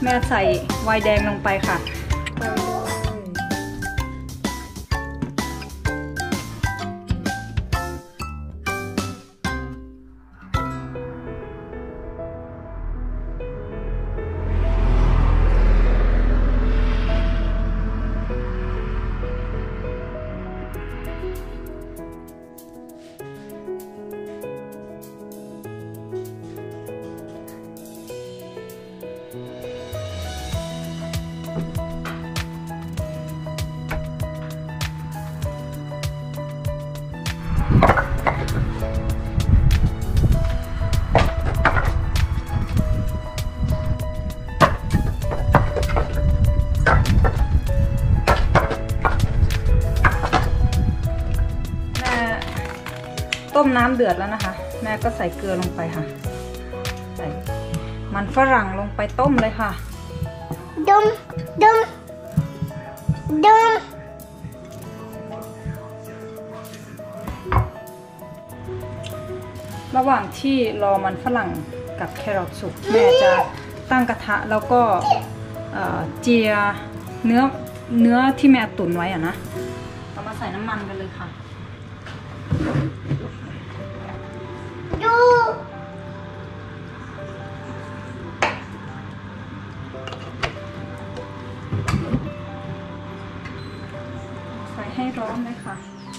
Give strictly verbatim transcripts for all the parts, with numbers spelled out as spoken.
แม่ใส่ไวน์แดงลงไปค่ะต้มน้ำเดือดแล้วนะคะแม่ก็ใส่เกลือลงไปค่ะใส่มันฝรั่งลงไปต้มเลยค่ะดมดมดมระหว่างที่รอมันฝรั่งกับแครอทสุกแม่จะตั้งกระทะแล้วก็เจียเนื้อเนื้อที่แม่ตุ๋นไว้อะนะเรามาใส่น้ำมันกันเลยค่ะใส่ให้ร้อนเลยค่ะ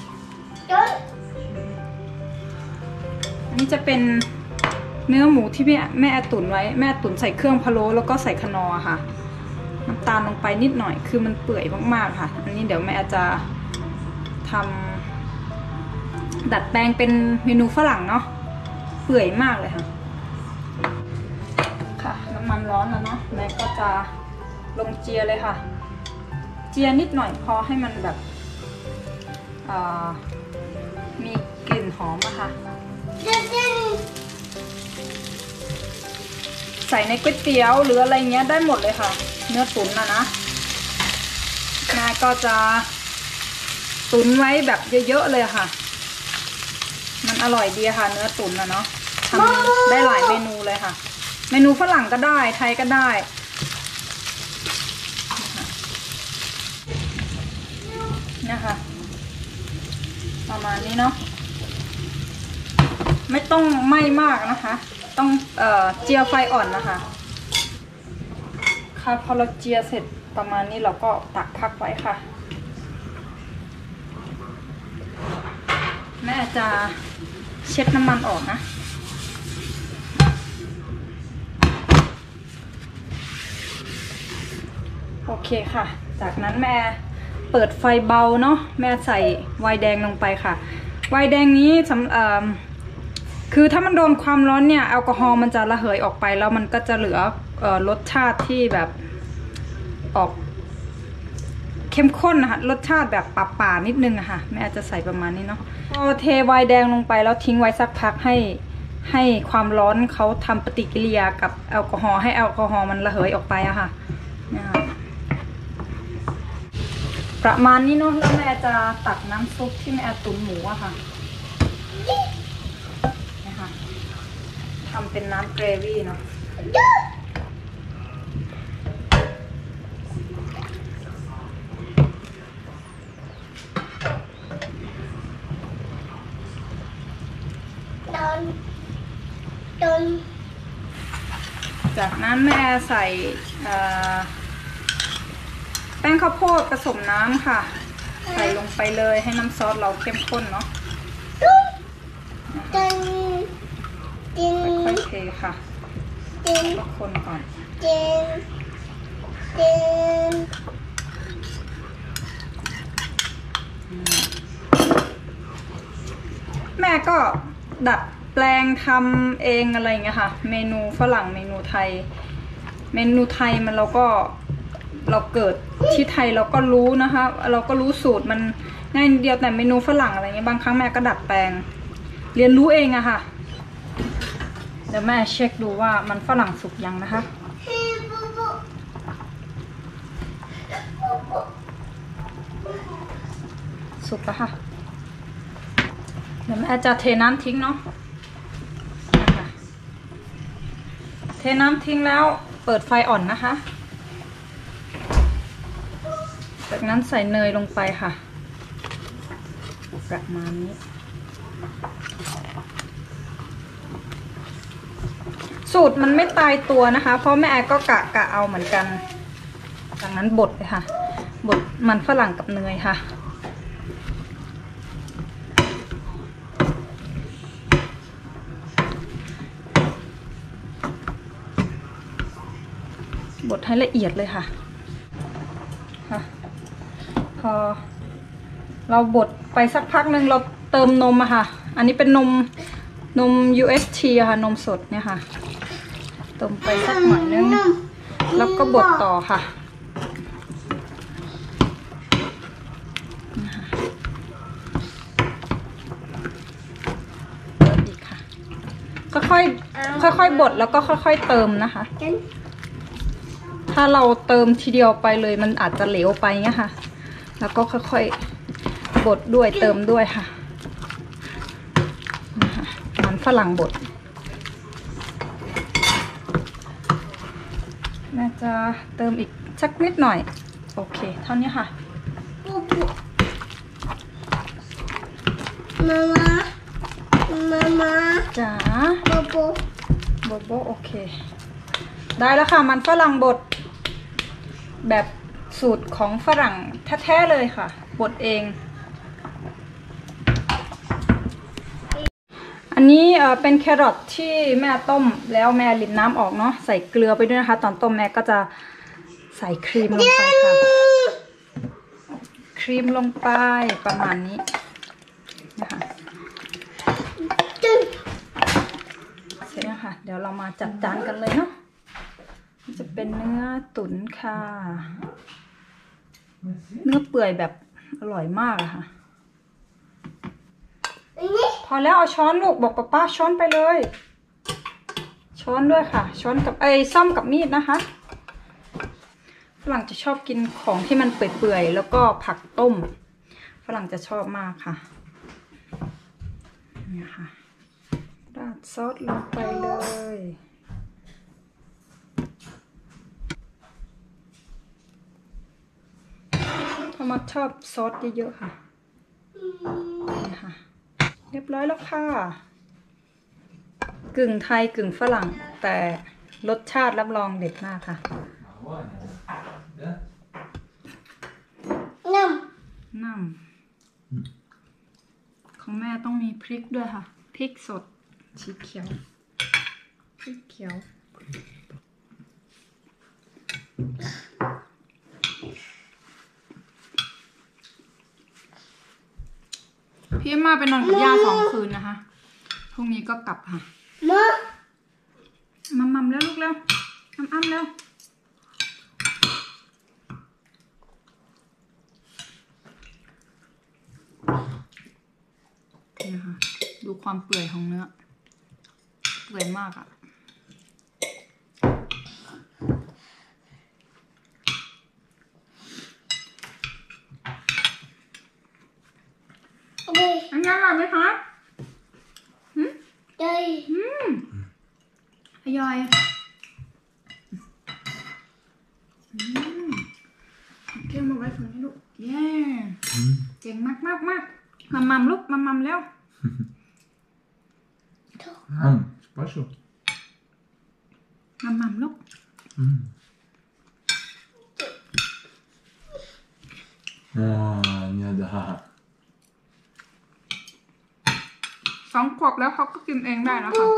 อันนี้จะเป็นเนื้อหมูที่แม่แม่ตุ๋นไว้แม่ตุ๋นใส่เครื่องพะโล้แล้วก็ใส่คะนอค่ะน้ำตาลลงไปนิดหน่อยคือมันเปื่อยมากๆค่ะอันนี้เดี๋ยวแม่จะทำดัดแปลงเป็นเมนูฝรั่งเนาะเปื่อยมากเลยค่ะค่ะน้ำมันร้อนแล้วเนาะแม่ก็จะลงเจียเลยค่ะเจียนิดหน่อยพอให้มันแบบมีกลิ่นหอมอะค่ะใส่ในก๋วยเตี๋ยวหรืออะไรเงี้ยได้หมดเลยค่ะเนื้อตุ๋นนะนะแม่ก็จะตุ๋นไว้แบบเยอะๆเลยค่ะมันอร่อยดีค่ะเนื้อตุ๋นนะเนาะทำได้หลายเมนูเลยค่ะเมนูฝรั่งก็ได้ไทยก็ได้นะคะประมาณนี้เนาะไม่ต้องไหม้มากนะคะต้องเอ่อเจียไฟอ่อนนะคะค่ะพอเราเจียเสร็จประมาณนี้เราก็ตักพักไว้ค่ะแม่จะเช็ดน้ำมันออกนะโอเคค่ะจากนั้นแม่เปิดไฟเบาเนาะแม่ใส่ไวน์แดงลงไปค่ะไวน์แดงนี้สำเอ่อคือถ้ามันโดนความร้อนเนี่ยแอลกอฮอล์มันจะระเหยออกไปแล้วมันก็จะเหลือเอ่อรสชาติที่แบบออกเข้มข้นนะคะรสชาติแบบป่าๆนิดนึงอะค่ะแม่อาจจะใส่ประมาณนี้เนาะพอเทไวน์แดงลงไปแล้วทิ้งไว้สักพักให้ให้ความร้อนเขาทำปฏิกิริยากับแอลกอฮอล์ให้แอลกอฮอล์มันระเหยออกไปอะค่ะเนี่ยค่ะประมาณนี้เนาะแล้วแม่จะตักน้ำซุปที่แม่ตุ๋นหมูอะค่ะนะคะทำเป็นน้ำเกรวี่เนาะจากนั้นแม่ใส่แป้งข้าวโพดผสมน้ำค่ะใส่ลงไปเลยให้น้ำซอสเราเข้มข้นเนาะค่อยๆเทค่ะก็คนก่อนแม่ก็ดัดแปลงทำเองอะไรเงี้ยค่ะเมนูฝรั่งเมนูไทยเมนูไทยมันเราก็เราเกิดที่ไทยเราก็รู้นะคะเราก็รู้สูตรมันง่ายนิดเดียวแต่เมนูฝรั่งอะไรเงี้ยบางครั้งแม่ก็ดัดแปลงเรียนรู้เองอะค่ะเดี๋ยวแม่เช็คดูว่ามันฝรั่งสุกยังนะคะสุกแล้วค่ะเดี๋ยวแม่จะเทน้ำทิ้งเนาะเทน้ำทิ้งแล้วเปิดไฟอ่อนนะคะจากนั้นใส่เนยลงไปค่ะประมาณนี้สูตรมันไม่ตายตัวนะคะเพราะแม่แอร์ก็กะกะเอาเหมือนกันจากนั้นบดเลยค่ะบดมันฝรั่งกับเนยค่ะบดให้ละเอียดเลยค่ะค่ะพอเราบดไปสักพักหนึ่งเราเติมนมอะค่ะอันนี้เป็นนมนม ยู เอส ที ค่ะนมสดเนี่ยค่ะเติมไปสักหน่อยนึงแล้วก็บดต่อค่ะเติมอีกค่ะค่อยๆค่อยๆบดแล้วก็ค่อยๆเติมนะคะถ้าเราเติมทีเดียวไปเลยมันอาจจะเหลวไปเงี้ยค่ะแล้วก็ค่อยๆบดด้วยเติมด้วยค่ะมันฝรั่งบดแม่จะเติมอีกสักนิดหน่อยโอเคเท่านี้ค่ะมามามามาจ๋าโบโบโบโบโอเคได้แล้วค่ะมันฝรั่งบดแบบสูตรของฝรั่งแท้ๆเลยค่ะบดเองอันนี้เป็นแครอทที่แม่ต้มแล้วแม่ลิ้นน้ำออกเนาะใส่เกลือไปด้วยนะคะตอนต้มแม่ก็จะใส่ครีมลงไปค่ะครีมลงไปประมาณนี้นะคะเสร็จแล้วค่ะเดี๋ยวเรามาจัดจานกันเลยเนาะจะเป็นเนื้อตุ๋นค่ะเนื้อเปื่อยแบบอร่อยมากอะค่ะพอแล้วเอาช้อนลูกบอกป้าป้าช้อนไปเลยช้อนด้วยค่ะช้อนกับไอ้ซ่อมกับมีดนะคะฝรั่งจะชอบกินของที่มันเปื่อยๆแล้วก็ผักต้มฝรั่งจะชอบมากค่ะนี่ค่ะราดซอสลงไปเลยพอมาชอบซอสเยอะๆค่ะนี่ค่ะเรียบร้อยแล้วค่ะกึ่งไทยกึ่งฝรั่งแต่รสชาติรับรองเด็ดมากค่ะน้ำน้ำของแม่ต้องมีพริกด้วยค่ะพริกสดสีเขียวพริกเขียวพี่มาไปนอนกับย่าสองคืนนะคะพรุ่งนี้ก็กลับค่ะมามัมมัมแล้วลูกเร็วอ้ำอ้ำเร็วนี่นะคะดูความเปื่อยของเนื้อเปื่อยมากอ่ะอันนี้อร่อยไหมคะหืมอร่อยอืมอร่อยอืมเกี่ยวมาไว้ฝั่งนี้ลูกเย้เก่งมากมากมากมัมมัมลูกมัมมัมแล้วอืมสปาชูมัมมัมลูกอืมอ๋อเนี่ยดาสองขวบแล้วเขาก็กินเองได้แล้วค่ะ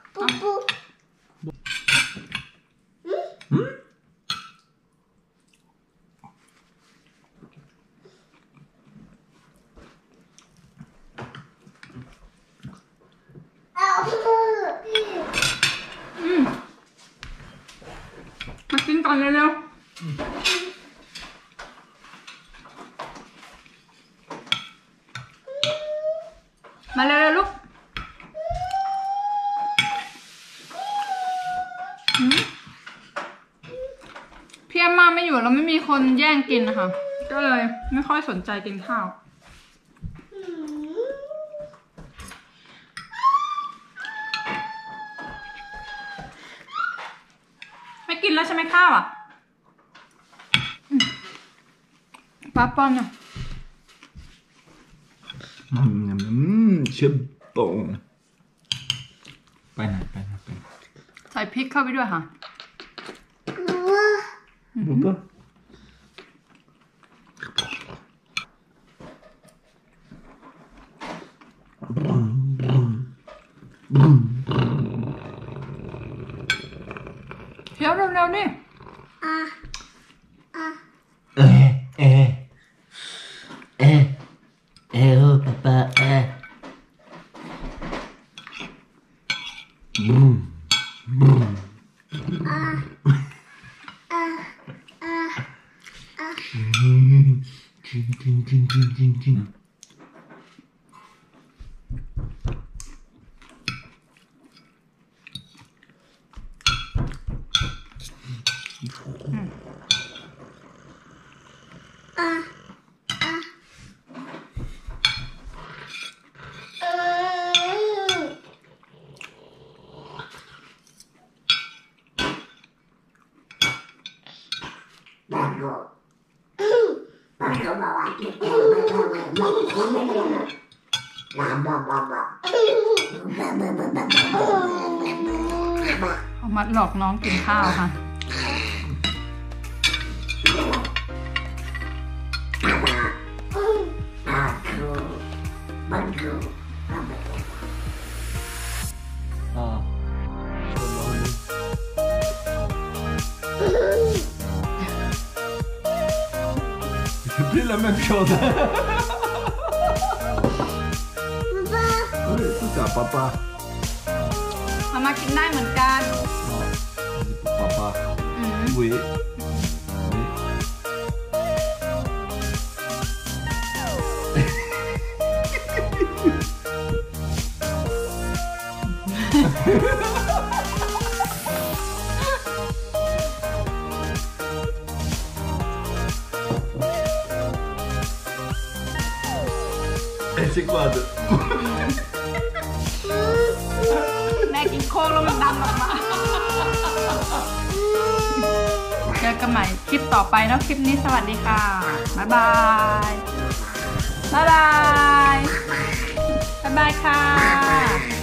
อืมมากินก่อนเร็วๆมาเร็วๆลูกพี่อาม่าไม่อยู่แล้วไม่มีคนแย่งกินนะคะก็เลยไม่ค่อยสนใจกินข้าวไม่กินแล้วใช่ไหมข้าวอ่ะป้าป้อนเนี่ย Mm, Chibon. ไปไหนไปไหนไปไหนใส่พริกเข้าไปด้วยค่ะ Burada. Mm. เคี้ยวเร็วๆนี่เอเอเอเอโอ้ป๊าป๊าเอบูมบูมจริงจริงจริงจริงจริงจริงเอามัดหลอกน้องกินข้าวค่ะอ่า C'est plus la même chose. Oui, ça c'est à papa. มามากินได้เหมือนกัน Non, c'est pour papa. อืม Oui. Oui. Et c'est quoi de... แม่กินโค้กแล้วมันดันออกมาเจอกันใหม่คลิปต่อไปแล้วคลิปนี้สวัสดีค่ะ บ๊ายบาย บ๊ายบาย บ๊ายบายค่ะ